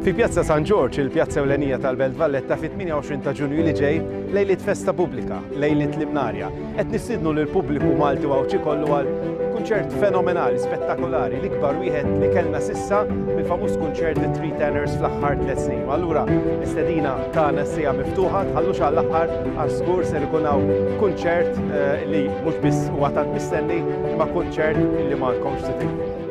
Fi Pjazza San George, il-pjazza ewlenija tal-Belt Valletta fit-28 ta' Ġunju li ġej lejliet festa pubblika, lejliet limnarja. Qed nistiednu lil pubbliku Malti Wawċi kollu għal kunċert fenomenali, spettakolari, l-ikbar wieħed li kellna sissa mill-famuż kunċert The Three Tenors fl-aħħar 3 snin. Allura, istedina tagħna ssejja miftuħa, tħallux għall-aħħar għax żgur se ikun hawn kunċert li mhux biss huwa tant mistenni, imma kunċert li m'għandkomx titilfu.